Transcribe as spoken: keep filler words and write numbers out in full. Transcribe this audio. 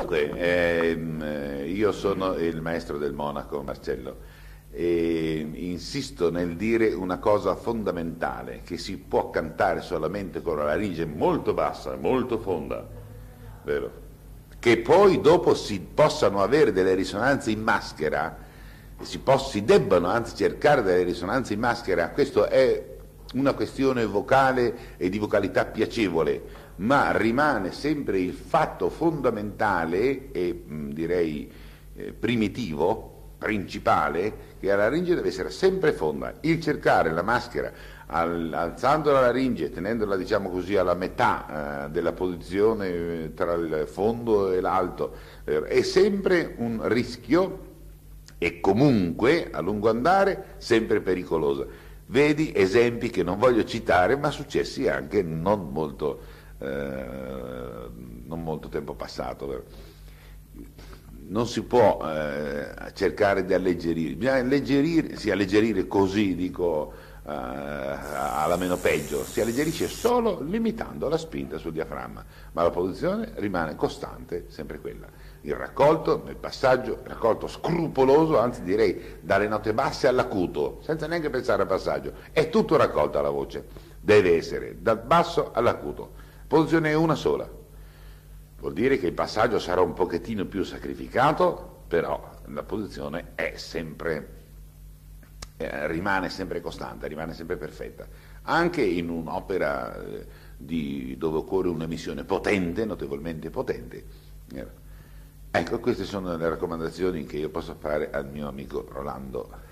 Dunque, ehm, io sono il maestro del Monaco, Marcello, e insisto nel dire una cosa fondamentale, che si può cantare solamente con la laringe molto bassa e molto fonda, vero? Che poi dopo si possano avere delle risonanze in maschera, si, poss- si debbano anzi cercare delle risonanze in maschera, questo è una questione vocale e di vocalità piacevole, ma rimane sempre il fatto fondamentale e mh, direi eh, primitivo, principale, che la laringe deve essere sempre fonda. Il cercare la maschera al, alzando la laringe, tenendola diciamo così alla metà eh, della posizione eh, tra il fondo e l'alto, eh, è sempre un rischio e comunque a lungo andare sempre pericoloso. Vedi esempi che non voglio citare, ma successi anche non molto, eh, non molto tempo passato. Non si può eh, cercare di alleggerire, bisogna alleggerire, si alleggerire così, dico, eh, alla meno peggio, si alleggerisce solo limitando la spinta sul diaframma, ma la posizione rimane costante, sempre quella. Il raccolto, nel passaggio, raccolto scrupoloso, anzi direi dalle note basse all'acuto, senza neanche pensare al passaggio, è tutto raccolto alla voce, deve essere dal basso all'acuto, posizione è una sola, vuol dire che il passaggio sarà un pochettino più sacrificato, però la posizione è sempre, eh, rimane sempre costante, rimane sempre perfetta, anche in un'opera eh, di, dove occorre un'emissione potente, notevolmente potente. Eh. Ecco, queste sono le raccomandazioni che io posso fare al mio amico Rolando